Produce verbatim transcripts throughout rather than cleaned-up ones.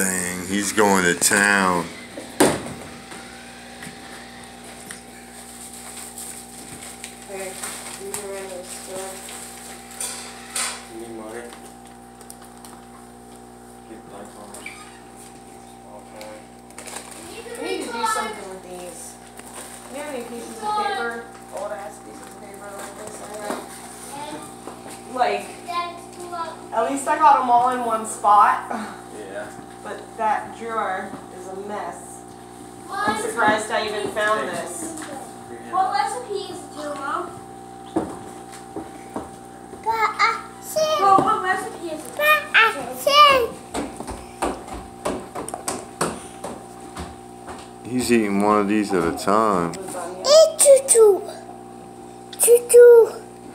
Dang, he's going to town. Hey, these are in the store. You need money? Get lights on. Okay. We need to do something with these. Do you have any pieces of paper? Old ass pieces of paper like this I have? Like, at least I got them all in one spot. Yeah. But that drawer is a mess. I'm surprised I even found this. What recipes do, Mom? Well, what recipe is it? He's eating one of these at a time. Choo-choo. Choo-choo.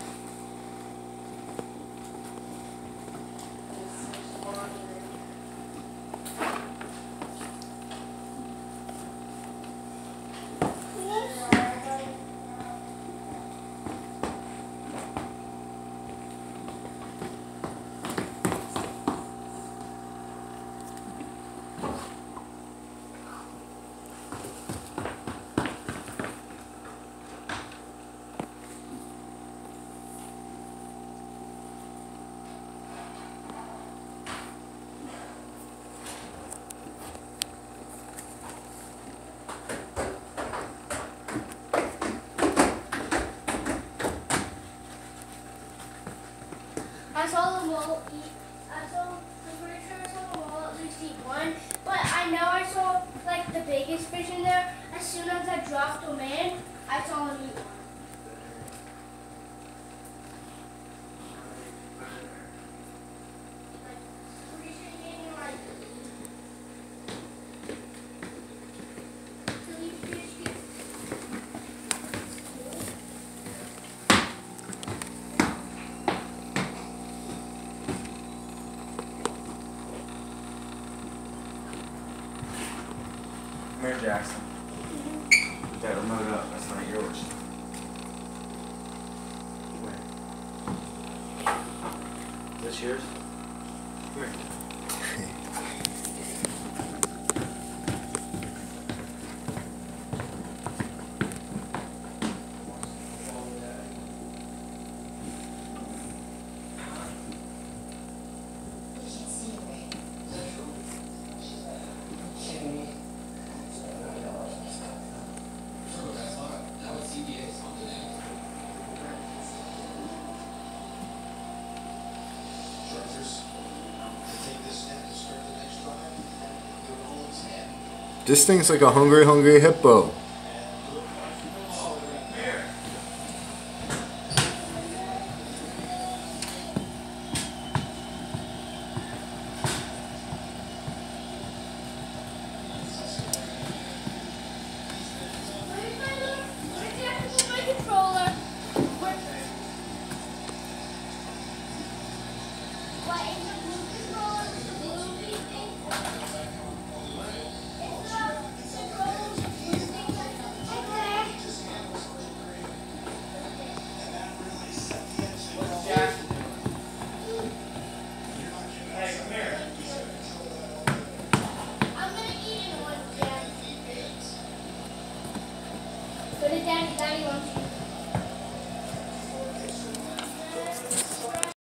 I saw the wall eat, I saw, I'm pretty sure I saw the wall at least eat one, but I know I saw like the biggest fish in there. As soon as I dropped them in, I saw him eat one. Like, pretty sure he gave me like three fish. Come here, Jackson. Put that remote up. That's not yours. Where? Is this yours? Come here. This thing's like a hungry, hungry hippo. Daddy, Daddy wants you.